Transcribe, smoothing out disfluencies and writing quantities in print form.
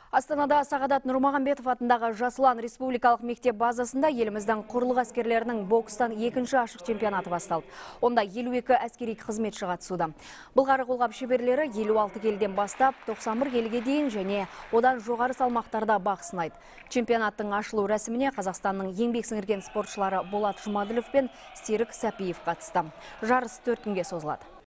Астанада Сағадат Нұрмағамбетов атындағы Жасылан республикалық мектеп базасында еліміздің құрлық әскерлерінің бокстан екінші ашық чемпионаты басталды. Онда 52 әскери қызметші қатысуда. Былғары қолғап шеберлері 56 келіден бастап 91 келіге дейін және одан жоғары салмақтарда бақ сынайды. Чемпионаттың ашылу рәсіміне Қазақстанның еңбек сіңірген спортшылары Болат Жұмаділов пен Серік Сәпиев қатысты. Жарыс 4 күнге созылады.